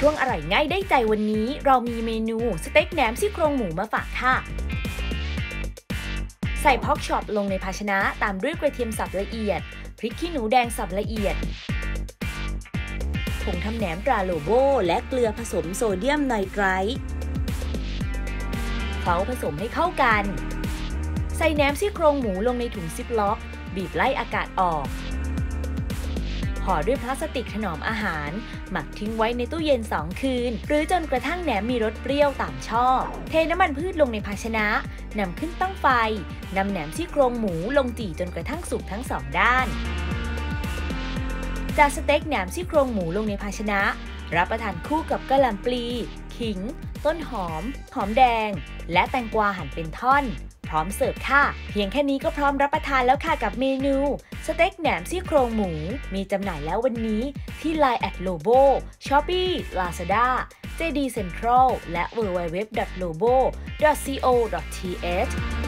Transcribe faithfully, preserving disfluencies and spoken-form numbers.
ช่วงอร่อยง่ายได้ใจวันนี้เรามีเมนูสเต็กแหนมซี่โครงหมูมาฝากค่ะใส่พอกช็อปลงในภาชนะตามด้วยกระเทียมสับละเอียดพริกขี้หนูแดงสับละเอียดผงทำแหนมตราโลโบและเกลือผสมโซเดียมไนไตรท์เคล้าผสมให้เข้ากันใส่แหนมซี่โครงหมูลงในถุงซิปล็อกบีบไล่อากาศออกห่อด้วยพลาสติกถนอมอาหารหมักทิ้งไว้ในตู้เย็นสองคืนหรือจนกระทั่งแหนมมีรสเปรี้ยวตามชอบเทน้ำมันพืชลงในภาชนะนำขึ้นตั้งไฟนำแหนมซี่โครงหมูลงจี่จนกระทั่งสุกทั้งสองด้านจากสเต็กแหนมซี่โครงหมูลงในภาชนะรับประทานคู่กับกะหล่ำปลีขิงต้นหอมหอมแดงและแตงกวาหั่นเป็นท่อนพร้อมเสิร์ฟค่ะเพียงแค่นี้ก็พร้อมรับประทานแล้วค่ะกับเมนูสเต็กแหนมซี่โครงหมูมีจำหน่ายแล้ววันนี้ที่ ไลน์ แอท โลโบ Shopee Lazada เจ ดี Central และ ดับเบิลยู ดับเบิลยู ดับเบิลยู ดอท โลโบ ดอท ซี โอ ดอท ที เอช